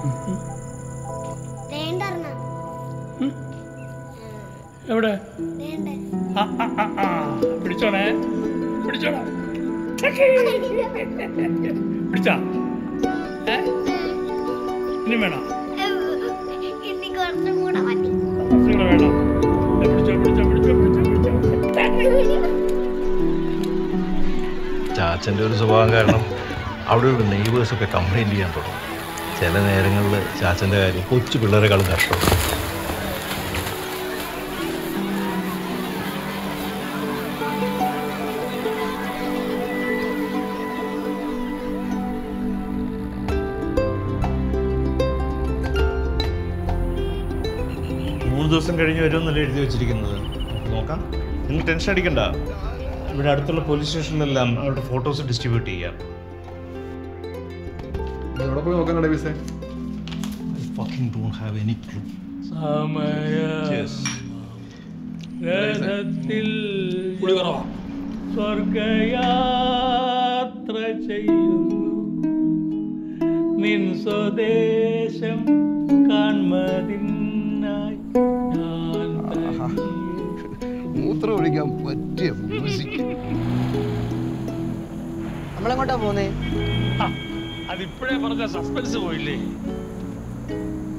എവിടെ പിടിച്ചോണേ പിടിച്ചോടാ പിടിച്ചാ ഇനി വേണോ വേണോ ചാച്ചൻ്റെ ഒരു സ്വഭാവം കാരണം അവിടെ ഒരു നെയ്ബേഴ്സൊക്കെ കംപ്ലൈൻറ്റ് ചെയ്യാൻ തുടങ്ങും. ചില നേരങ്ങളിൽ ചാച്ചൻ്റെ കാര്യം കൊച്ചു പിള്ളേരെക്കാളും കഷ്ടമാണ്. ദിവസം കഴിഞ്ഞ് വരുമെന്നല്ലേ എഴുതി വെച്ചിരിക്കുന്നത്. നോക്കാം, നിങ്ങൾ ടെൻഷൻ അടിക്കണ്ട. ഇവിടെ അടുത്തുള്ള പോലീസ് സ്റ്റേഷനിലെല്ലാം അവരുടെ ഫോട്ടോസ് ഡിസ്ട്രിബ്യൂട്ട് ചെയ്യാം. എവിടെ പോയി നോക്കാൻ കട fucking don't have any clue. സ്വർഗയാത്ര ചെയ്യുന്നു നിൻ സ്വദേശം കാൺമതിനായി മൂത്രം ഒഴിക്കാൻ പറ്റിയ മ്യൂസിക്. നമ്മളെങ്ങോട്ടാ പോന്നേ? അതിപ്പോഴേ പറഞ്ഞ സസ്പെൻസ് പോയില്ലേ?